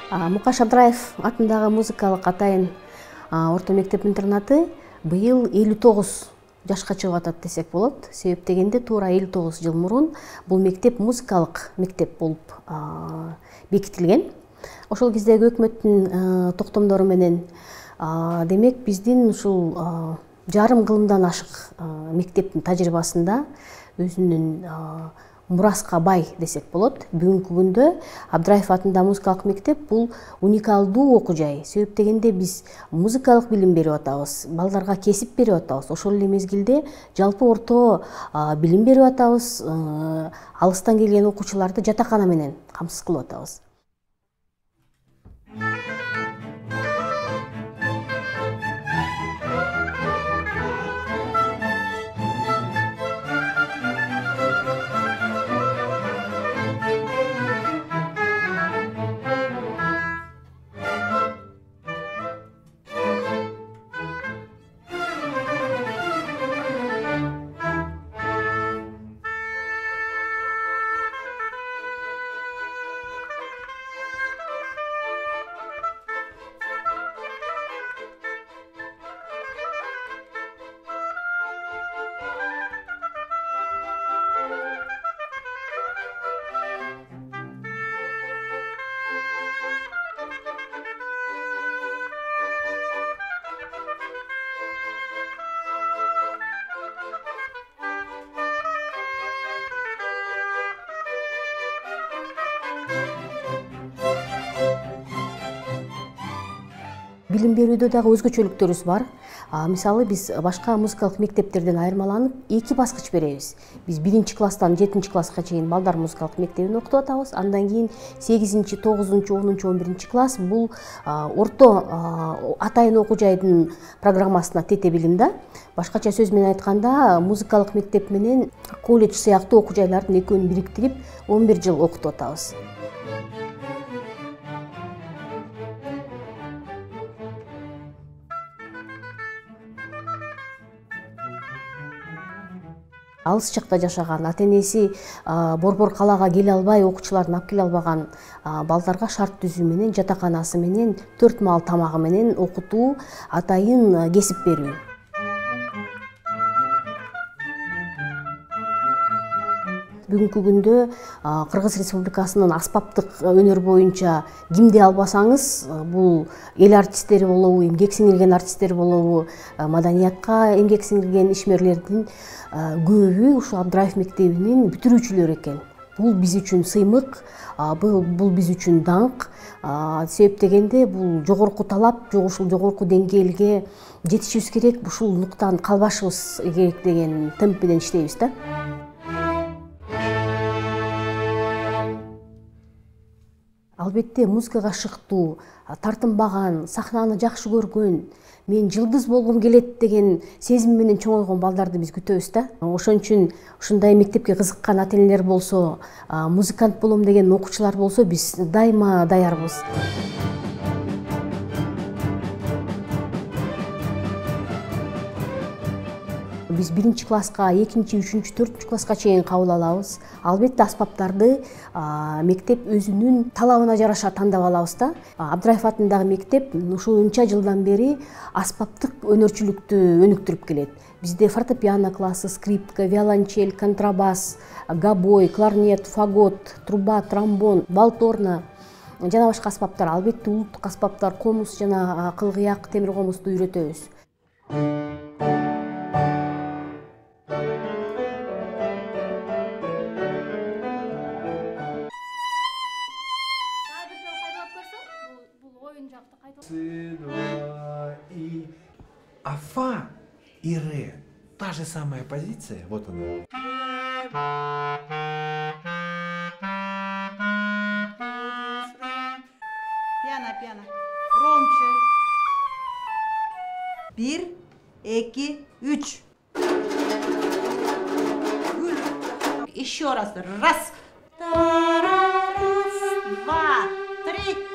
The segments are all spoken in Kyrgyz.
Мукаш Абдраев атындагы музыкалык атайын орто мектеп-интернаты быйыл 59 жашка чыгып атат десек болот. Себеп дегенде туура 59 жыл мурун бул мектеп музыкалык мектеп болуп бекитилген. Ошол кездеги өкмөттүн токтомдору менен демек биздин ушул жарым кылымдан ашык мектептин тажрыйбасында өзүнүн мураска бай десек болот. Бүгүнкү күндө Абдраев атындагы музыкалык мектеп бул уникалдуу окуу жай. Себеп дегенде биз музыкалык билим берип атабыз, балдарга кесип берип атабыз. Ошол эле мезгилде жалпы орто билим берип атабыз, алыстан келген окуучуларды жатакана менен камсыз кылып атабыз. Билим берүүдө дагы өзгөчөлүктөрүбүз бар. Мисалы биз башка музыкалык мектептерден айырмаланып, эки баскыч беребиз. Биз 1-класстан 7-класска чейин балдар музыкалык мектебин окутуп атабыз. Андан кийин 8-9, 10, 11-класс бул орто атайын окуу жайдын программасына тете билим да. Башкача сөз менен айтканда, музыкалык мектеп менен колледж сыяктуу окуу жайлардын экөөнүн бириктирип 11 жыл окутуп атабыз. Алыс жакта жашаган, ата-энеси борбор калаага келе албай, окуучуларын алып келе албаган балдарга шарт түзүү менен, жатаканасы менен, 4 маал тамагы менен окутуу, атайын кесип берүү. Бүгүнкү күндө Кыргыз Республикасынын аспаптык өнөр боюнча кимди албасаңыз, бул эл артисттери болобу, эмгек сиңирген артисттер болобу, маданиятка эмгек сиңирген ишмерлердин көбү ушу Абдраев мектебинин бүтүрүүчүлөрү экен. Бул биз үчүн сыймык, бул биз үчүн даңк. Себеп дегенде бул жогорку талап, ушул жогорку деңгээлге жетишибиз керек, ушул нуктадан калбашыбыз керек деген темп менен иштейбиз да. Албетте музыкага шыктуу, тартынбаган, сахнаны жакшы көргөн, мен жылдыз болгум келет деген сезим менен чоңойгон балдарды биз күтөбүз да. Ошон үчүн ушундай мектепке кызыккан ата-энелер болсо, музыкант болом деген окуучулар болсо, биз дайыма даярбыз. Биз 1-класска, 2-, 3-, 4-класска чейин кабыл алабыз. Албетте аспаптарды мектеп өзүнүн талабына жараша тандап алабыз да. Абдраев атындагы мектеп ушул унча жылдан бери аспаптык өнөрчүлүктү өнүктүрүп келет. Бизде фортепиано классы, скрипка, виолончель, контрабас, гобой, кларнет, фагот, труба, тромбон, валторна жана башка аспаптар. Албетте улуттук аспаптар, комуз жана кылгыяк, темир комузду үйрөтөбүз. А фа и ре — та же самая позиция, вот она. Пиано. Громче. 1, 2, 3. Еще раз. Раз. Раз, 2, 3.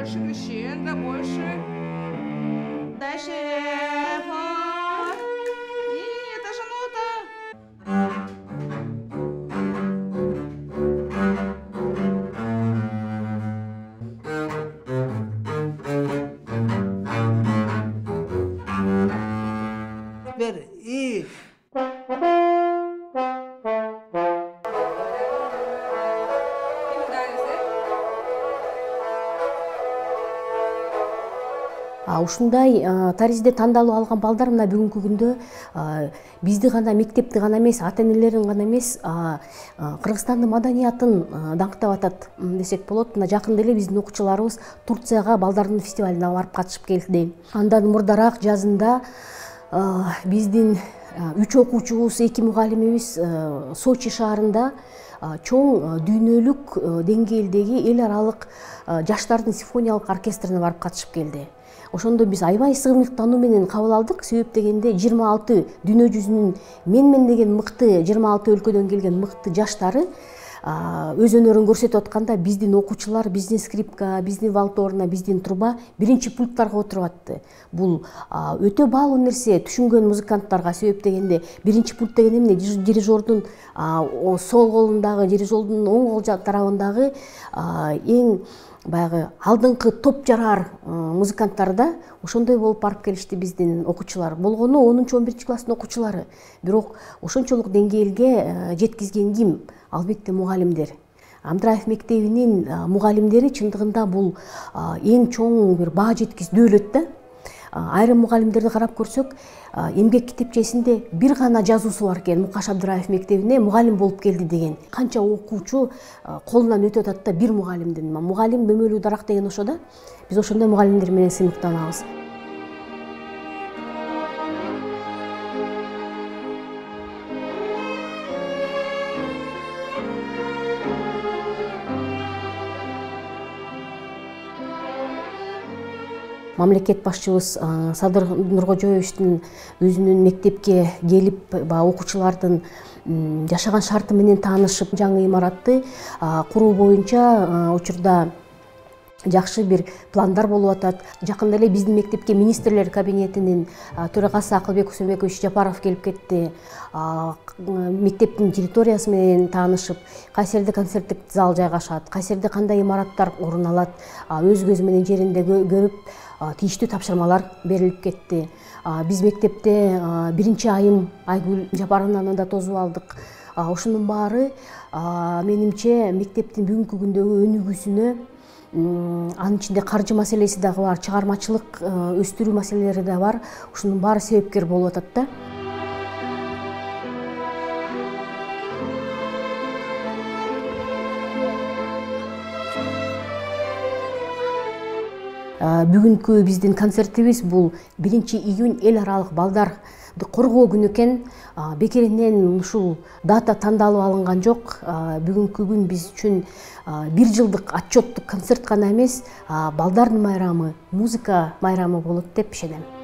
больше крещен, да больше. Дальше фа. И это же нота. Теперь и... Ушундай таризде тандалуу алган балдар мына бүгүнкү күндө бизди гана, мектепти гана эмес, ата-энелерин гана эмес, Кыргызстандын маданиятын даңктап атат десек болот. Мына жакында эле биздин окуучуларыбыз Турцияга балдардын фестивалине барып катышып келди. Андан мурдараак жазында биздин 3 окуучубуз, 2 мугалимибиз Сочи шаарында чоң дүйнөлүк деңгээлдеги эл аралык жаштардын симфониялык оркестрине барып катышып келди. Ошондо биз аябай сыгынмыктануу менен кабыл алдык. Себеп дегенде 26 дүйнө жүзүнүн менмен деген мыкты 26 өлкөдөн келген мыкты жаштары өз өнөрүн көрсөтүп атканда биздин окуучулар, биздин скрипка, биздин валторна, биздин труба биринчи пульттарга отуруп атты. Бул өтө баалуу нерсе түшүнгөн музыканттарга. Себеп дегенде биринчи пульт деген эмне? Дирижердун сол колундагы, дирижердун оң кол тарабындагы эң баягы алдыңкы топ жарар музыканттарда ошондой болуп барып келишти биздин окуучулар. Болгону 10-11 класстын окуучулары. Бирок ошончолук деңгээлге жеткизген ким? Албетте мугалимдер. Абдраев мектебинин мугалимдери чындыгында бул эң чоң бир баа жеткиздүү өлөт да. Айрым мугалимдерди карап көрсөк, эмгек китепчесинде бир гана жазуусу бар экен. Мукаш Абдраев мектебине мугалим болуп келди деген. Канча окуучу колунан өтүп атат да бир мугалимдин. Мугалим бөмөлүү дарак деген ошо да. Биз ошондой мугалимдер менен сыймыктанабыз. Мамлекет башчыбыз Садыр Нуркожоевичтин өзүнүн мектепке келип, окуучулардын жашаган шарты менен таанышып, жаңы имаратты куруу боюнча учурда жакшы бир пландар болуп атат. Жакында эле биздин мектепке министрлер кабинетинин төрагасы Акылбек Усенбекович Жапаров келип кетти. Мектептин территориясы менен таанышып, кайсы жерде концерттик зал жайгашат, кайсы жерде кандай имараттар орун алат, өз көзү менен жеринде көрүп, тийиштүү тапшырмалар берилип кетти. Биз мектепте биринчи айым Айгүл Жапаровнаны да тосуп алдык. Ошонун баары менимче мектептин бүгүнкү күндөгү өнүгүүсүнө, анын ичинде каржы маселеси дагы бар, чыгармачылык өстүрүү маселелери да бар. Ушунун баары себепкер болуп атат да. Бүгүнкү биздин концертибиз бул 1-июнь эл аралык балдарды коргоо күнү экен. Бекеринен ушул дата тандалып алынган жок. Бүгүнкү күн биз үчүн 1 жылдык отчеттук концерт гана эмес, балдардын майрамы, музыка майрамы болот деп ишенем.